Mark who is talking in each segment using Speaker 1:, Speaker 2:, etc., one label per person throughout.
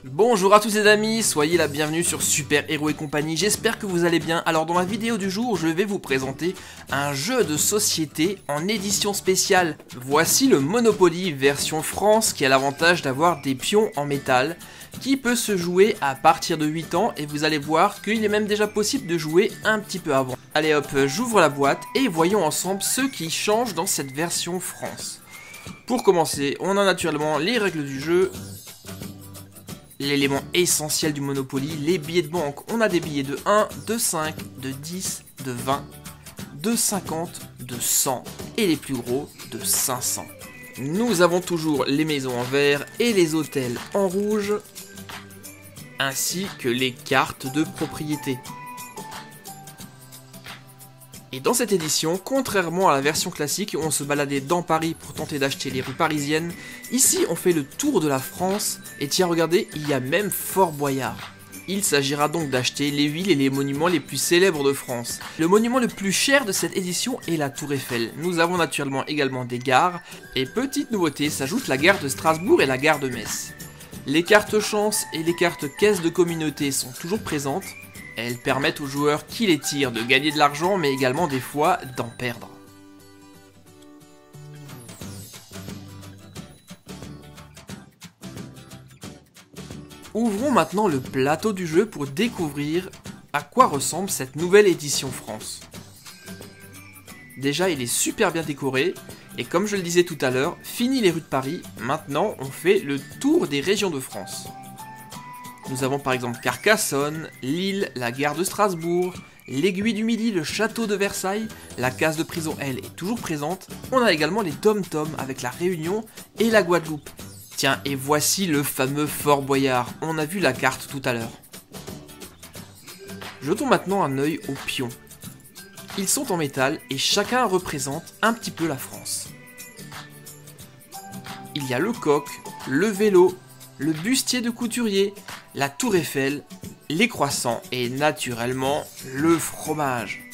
Speaker 1: Bonjour à tous les amis, soyez la bienvenue sur Super Héros et compagnie, j'espère que vous allez bien. Alors dans la vidéo du jour, je vais vous présenter un jeu de société en édition spéciale. Voici le Monopoly version France qui a l'avantage d'avoir des pions en métal, qui peut se jouer à partir de 8 ans et vous allez voir qu'il est même déjà possible de jouer un petit peu avant. Allez hop, j'ouvre la boîte et voyons ensemble ce qui change dans cette version France. Pour commencer, on a naturellement les règles du jeu. L'élément essentiel du Monopoly, les billets de banque. On a des billets de 1, de 5, de 10, de 20, de 50, de 100 et les plus gros de 500. Nous avons toujours les maisons en vert et les hôtels en rouge, ainsi que les cartes de propriété. Et dans cette édition, contrairement à la version classique où on se baladait dans Paris pour tenter d'acheter les rues parisiennes, ici on fait le tour de la France, et tiens regardez, il y a même Fort Boyard. Il s'agira donc d'acheter les villes et les monuments les plus célèbres de France. Le monument le plus cher de cette édition est la Tour Eiffel. Nous avons naturellement également des gares, et petite nouveauté, s'ajoute la gare de Strasbourg et la gare de Metz. Les cartes chance et les cartes caisse de communauté sont toujours présentes. Elles permettent aux joueurs qui les tirent de gagner de l'argent, mais également des fois d'en perdre. Ouvrons maintenant le plateau du jeu pour découvrir à quoi ressemble cette nouvelle édition France. Déjà, il est super bien décoré, et comme je le disais tout à l'heure, fini les rues de Paris, maintenant on fait le tour des régions de France. Nous avons par exemple Carcassonne, Lille, la gare de Strasbourg, l'Aiguille du Midi, le château de Versailles, la case de prison elle est toujours présente. On a également les Dom-Tom avec la Réunion et la Guadeloupe. Tiens, et voici le fameux Fort Boyard, on a vu la carte tout à l'heure. Jetons maintenant un œil aux pions. Ils sont en métal et chacun représente un petit peu la France. Il y a le coq, le vélo, le bustier de couturier, la tour Eiffel, les croissants et naturellement le fromage.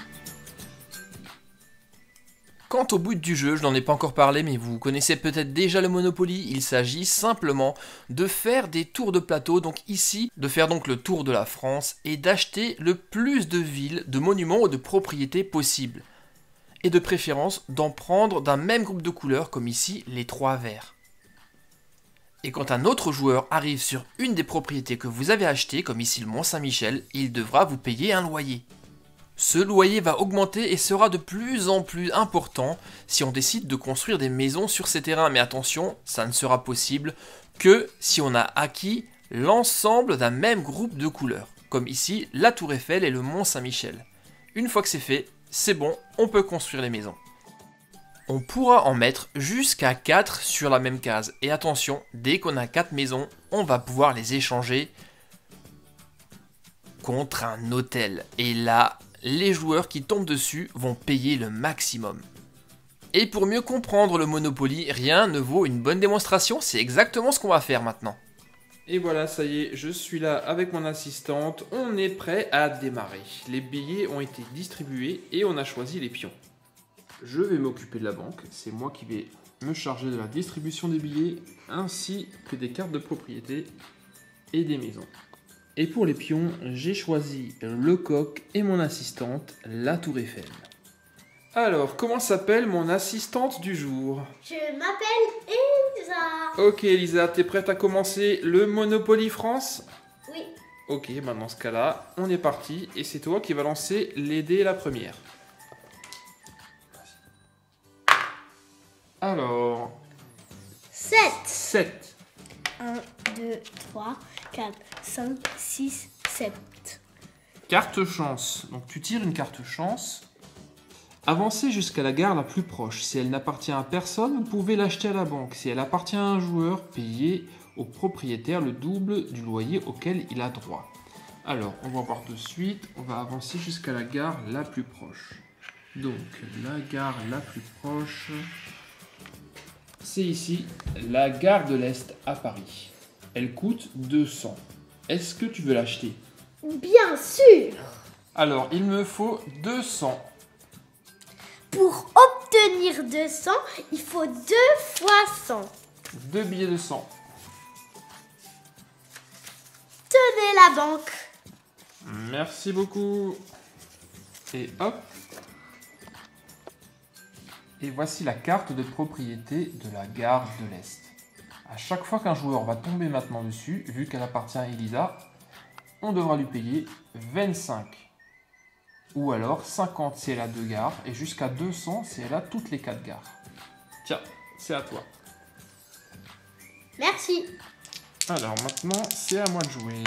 Speaker 1: Quant au but du jeu, je n'en ai pas encore parlé mais vous connaissez peut-être déjà le Monopoly, il s'agit simplement de faire des tours de plateau, donc ici, de faire donc le tour de la France et d'acheter le plus de villes, de monuments ou de propriétés possibles. Et de préférence d'en prendre d'un même groupe de couleurs comme ici les 3 verts. Et quand un autre joueur arrive sur une des propriétés que vous avez achetées, comme ici le Mont-Saint-Michel, il devra vous payer un loyer. Ce loyer va augmenter et sera de plus en plus important si on décide de construire des maisons sur ces terrains. Mais attention, ça ne sera possible que si on a acquis l'ensemble d'un même groupe de couleurs, comme ici la Tour Eiffel et le Mont-Saint-Michel. Une fois que c'est fait, c'est bon, on peut construire les maisons. On pourra en mettre jusqu'à 4 sur la même case. Et attention, dès qu'on a 4 maisons, on va pouvoir les échanger contre un hôtel. Et là, les joueurs qui tombent dessus vont payer le maximum. Et pour mieux comprendre le Monopoly, rien ne vaut une bonne démonstration, c'est exactement ce qu'on va faire maintenant. Et voilà, ça y est, je suis là avec mon assistante, on est prêt à démarrer. Les billets ont été distribués et on a choisi les pions. Je vais m'occuper de la banque, c'est moi qui vais me charger de la distribution des billets, ainsi que des cartes de propriété et des maisons. Et pour les pions, j'ai choisi le coq et mon assistante, la Tour Eiffel. Alors, comment s'appelle mon assistante du jour?
Speaker 2: Je m'appelle Elisa.
Speaker 1: Ok Elisa, t'es prête à commencer le Monopoly France?
Speaker 2: Oui.
Speaker 1: Ok, bah dans ce cas-là, on est parti, et c'est toi qui vas lancer les dés la première. Alors...
Speaker 2: 7.
Speaker 1: 7.
Speaker 2: 1, 2, 3, 4, 5, 6, 7.
Speaker 1: Carte chance. Donc tu tires une carte chance. Avancez jusqu'à la gare la plus proche. Si elle n'appartient à personne, vous pouvez l'acheter à la banque. Si elle appartient à un joueur, payez au propriétaire le double du loyer auquel il a droit. Alors, on va voir de suite. On va avancer jusqu'à la gare la plus proche. Donc, la gare la plus proche... c'est ici, la gare de l'Est à Paris. Elle coûte 200. Est-ce que tu veux l'acheter?
Speaker 2: Bien sûr.
Speaker 1: Alors, il me faut 200.
Speaker 2: Pour obtenir 200, il faut 2 fois 100.
Speaker 1: 2 billets de 100.
Speaker 2: tenez la banque.
Speaker 1: Merci beaucoup. Et hop. Et voici la carte de propriété de la gare de l'Est. À chaque fois qu'un joueur va tomber maintenant dessus, vu qu'elle appartient à Elisa, on devra lui payer 25. Ou alors 50 si elle a 2 gares, et jusqu'à 200 si elle a toutes les 4 gares. Tiens, c'est à toi.
Speaker 2: Merci.
Speaker 1: Alors maintenant, c'est à moi de jouer.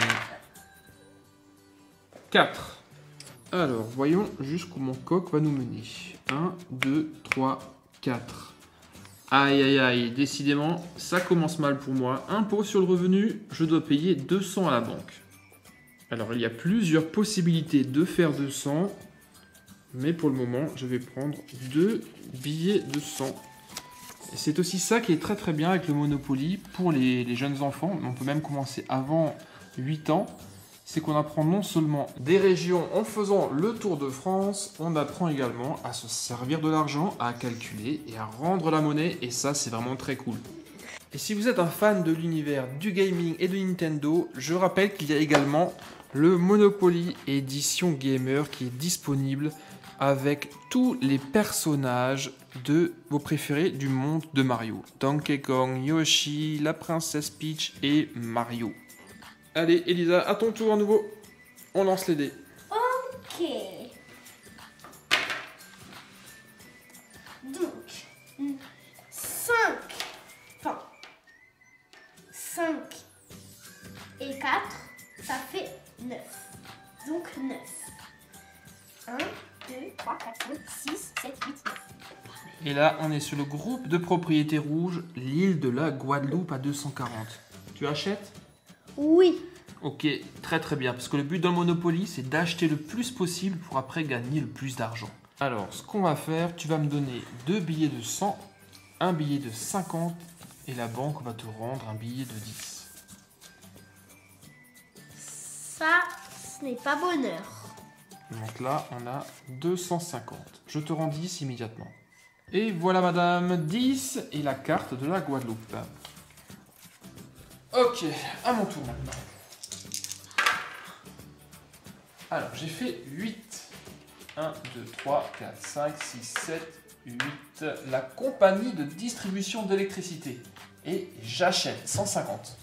Speaker 1: 4. Alors, voyons jusqu'où mon coq va nous mener. 1, 2, 3, 4. Aïe, aïe, aïe. Décidément, ça commence mal pour moi. Impôt sur le revenu, je dois payer 200 à la banque. Alors, il y a plusieurs possibilités de faire 200. Mais pour le moment, je vais prendre 2 billets de 100. Et c'est aussi ça qui est très très bien avec le Monopoly pour les jeunes enfants. On peut même commencer avant 8 ans. C'est qu'on apprend non seulement des régions en faisant le tour de France, on apprend également à se servir de l'argent, à calculer et à rendre la monnaie, et ça c'est vraiment très cool. Et si vous êtes un fan de l'univers du gaming et de Nintendo, je rappelle qu'il y a également le Monopoly édition gamer qui est disponible avec tous les personnages de vos préférés du monde de Mario. Donkey Kong, Yoshi, la princesse Peach et Mario. Allez, Elisa, à ton tour à nouveau. On lance les dés.
Speaker 2: Ok. Donc, 5. Enfin, 5 et 4, ça fait 9. Donc 9. 1, 2, 3, 4, 5, 6, 7, 8, 9.
Speaker 1: Et là, on est sur le groupe de propriété rouge, l'île de la Guadeloupe à 240. Tu achètes ?
Speaker 2: Oui.
Speaker 1: Ok, très très bien, parce que le but dans le Monopoly, c'est d'acheter le plus possible pour après gagner le plus d'argent. Alors, ce qu'on va faire, tu vas me donner 2 billets de 100, un billet de 50, et la banque va te rendre un billet de 10.
Speaker 2: Ça, ce n'est pas bonheur.
Speaker 1: Donc là, on a 250. Je te rends 10 immédiatement. Et voilà madame, 10 et la carte de la Guadeloupe. Ok, à mon tour maintenant. Alors, j'ai fait 8. 1, 2, 3, 4, 5, 6, 7, 8. La compagnie de distribution d'électricité. Et j'achète 150.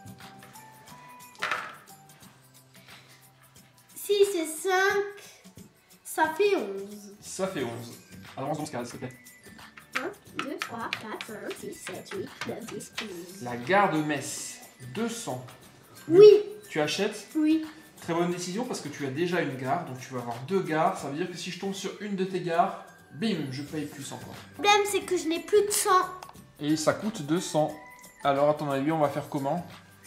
Speaker 2: 6 et 5, ça fait 11.
Speaker 1: Ça fait 11. Alors, 11 cases, s'il te plaît.
Speaker 2: 1, 2, 3, 4, 5, 6, 7, 8, 9, 10, 11.
Speaker 1: La gare de Metz, 200.
Speaker 2: Oui.
Speaker 1: Tu achètes?
Speaker 2: Oui.
Speaker 1: Très bonne décision parce que tu as déjà une gare, donc tu vas avoir 2 gares. Ça veut dire que si je tombe sur une de tes gares, bim, je paye plus encore.
Speaker 2: Le problème, c'est que je n'ai plus de 100.
Speaker 1: Et ça coûte 200. Alors, à ton avis, on va faire comment?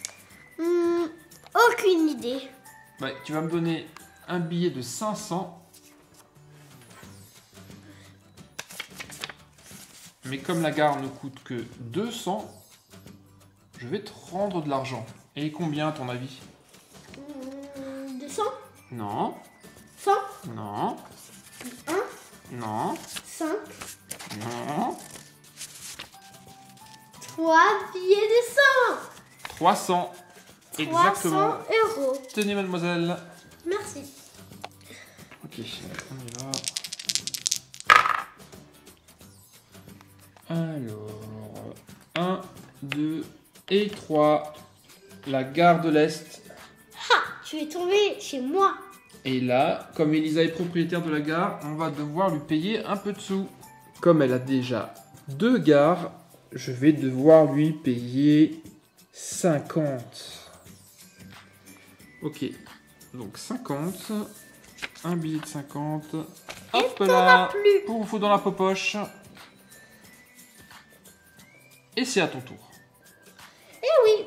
Speaker 2: Aucune idée.
Speaker 1: Ouais, tu vas me donner un billet de 500. Mais comme la gare ne coûte que 200, je vais te rendre de l'argent. Et combien à ton avis?
Speaker 2: 200,
Speaker 1: Non,
Speaker 2: 100,
Speaker 1: non,
Speaker 2: 1,
Speaker 1: non,
Speaker 2: 5,
Speaker 1: non.
Speaker 2: 3 billets de 100.
Speaker 1: 300. Exactement.
Speaker 2: 300 €.
Speaker 1: Tenez, mademoiselle.
Speaker 2: Merci.
Speaker 1: Ok, on y va. Alors, 1, 2 et 3. La gare de l'Est.
Speaker 2: Ha, tu es tombé chez moi.
Speaker 1: Et là, comme Elisa est propriétaire de la gare, on va devoir lui payer un peu de sous. Comme elle a déjà 2 gares, je vais devoir lui payer 50. Ok, donc 50. Un billet de 50. Hop là,
Speaker 2: plus.
Speaker 1: pour vous foutre dans la poche. Et c'est à ton tour.
Speaker 2: Eh oui.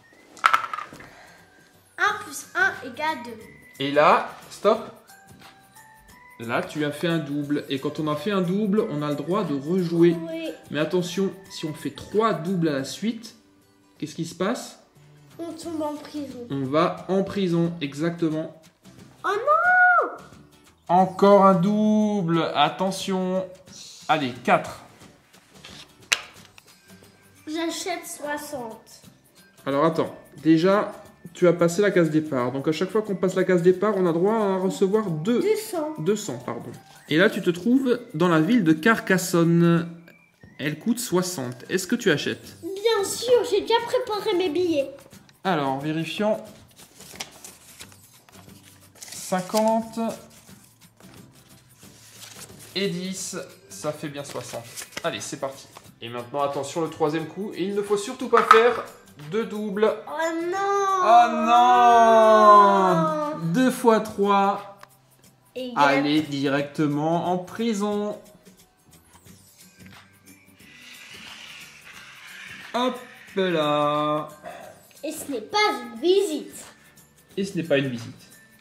Speaker 2: 1 plus 1 égale 2.
Speaker 1: Et là, stop. Là, tu as fait un double. Et quand on a fait un double, on a le droit de rejouer.
Speaker 2: Oui.
Speaker 1: Mais attention, si on fait 3 doubles à la suite, qu'est-ce qui se passe?
Speaker 2: On tombe en prison.
Speaker 1: On va en prison, exactement.
Speaker 2: Oh non!
Speaker 1: Encore un double. Attention. Allez, 4.
Speaker 2: J'achète 60.
Speaker 1: Alors attends. Déjà,
Speaker 3: tu as passé la case départ. Donc à chaque fois qu'on passe la case départ, on a droit à recevoir 200, pardon. Et là, tu te trouves dans la ville de Carcassonne. Elle coûte 60. Est-ce que tu achètes?
Speaker 2: Bien sûr, j'ai déjà préparé mes billets.
Speaker 3: Alors, vérifions. 50 et 10, ça fait bien 60. Allez, c'est parti. Et maintenant, attention, le troisième coup. Et il ne faut surtout pas faire de double.
Speaker 2: Oh non!
Speaker 3: Oh non! 2 fois 3. Allez directement en prison. Hop là.
Speaker 2: Et ce n'est pas une visite.
Speaker 3: Et ce n'est pas une visite.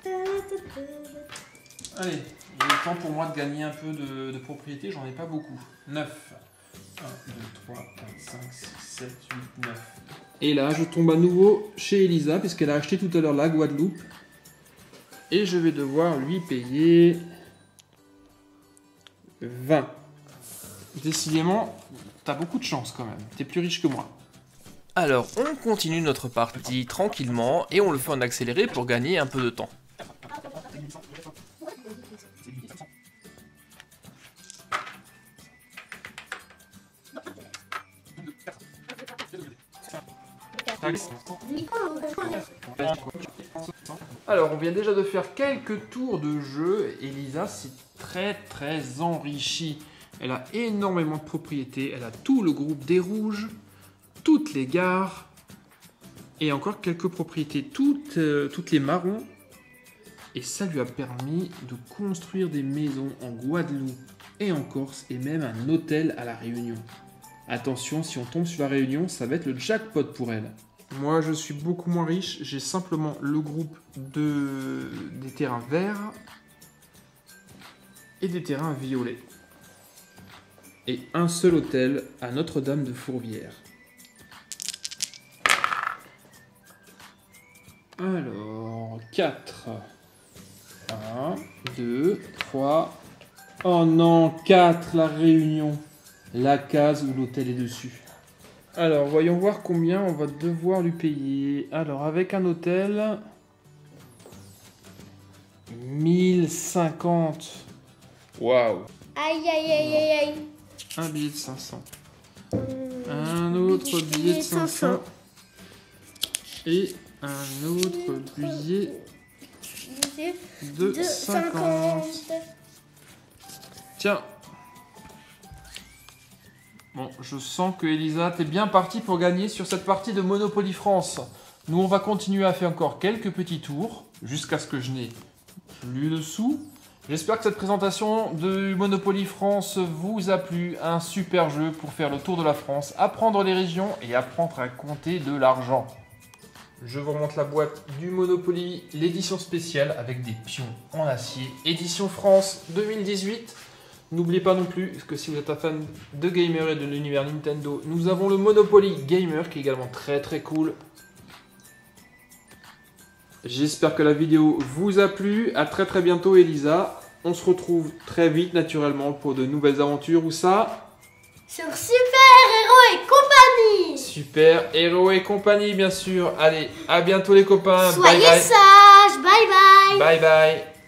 Speaker 3: Allez, il est temps pour moi de gagner un peu de propriété, j'en ai pas beaucoup. 9. 1, 2, 3, 4, 5, 6, 7, 8, 9. Et là, je tombe à nouveau chez Elisa, puisqu'elle a acheté tout à l'heure la Guadeloupe. Et je vais devoir lui payer 20. Décidément, t'as beaucoup de chance quand même. T'es plus riche que moi.
Speaker 1: Alors, on continue notre partie tranquillement et on le fait en accéléré pour gagner un peu de temps.
Speaker 3: Alors, on vient déjà de faire quelques tours de jeu. Elisa s'est très enrichie. Elle a énormément de propriétés. Elle a tout le groupe des rouges, toutes les gares et encore quelques propriétés, toutes les marrons. Et ça lui a permis de construire des maisons en Guadeloupe et en Corse et même un hôtel à La Réunion. Attention, si on tombe sur La Réunion, ça va être le jackpot pour elle. Moi, je suis beaucoup moins riche. J'ai simplement le groupe des terrains verts et des terrains violets. Et un seul hôtel à Notre-Dame de Fourvière. Alors, 4. 1, 2, 3. Oh non, 4, La Réunion. La case où l'hôtel est dessus. Alors, voyons voir combien on va devoir lui payer. Alors, avec un hôtel... 1050. Waouh.
Speaker 2: Aïe, aïe, aïe, aïe, aïe.
Speaker 3: Un billet de 500. Un autre billet de 500. Et un autre billet de 50. Tiens. Bon, je sens que Elisa, t'es bien partie pour gagner sur cette partie de Monopoly France. Nous, on va continuer à faire encore quelques petits tours, jusqu'à ce que je n'ai plus de sous. J'espère que cette présentation de Monopoly France vous a plu. Un super jeu pour faire le tour de la France, apprendre les régions et apprendre à compter de l'argent. Je vous remonte la boîte du Monopoly, l'édition spéciale avec des pions en acier. Édition France 2018. N'oubliez pas non plus que si vous êtes un fan de gamer et de l'univers Nintendo, nous avons le Monopoly Gamer qui est également très cool. J'espère que la vidéo vous a plu. À très bientôt Elisa. On se retrouve très vite naturellement pour de nouvelles aventures. Où ça?
Speaker 2: Sur Super Héros et Compagnie.
Speaker 3: Super Héros et Compagnie bien sûr. Allez, à bientôt les copains.
Speaker 2: Soyez
Speaker 3: bye bye.
Speaker 2: sages. Bye bye.
Speaker 3: Bye bye.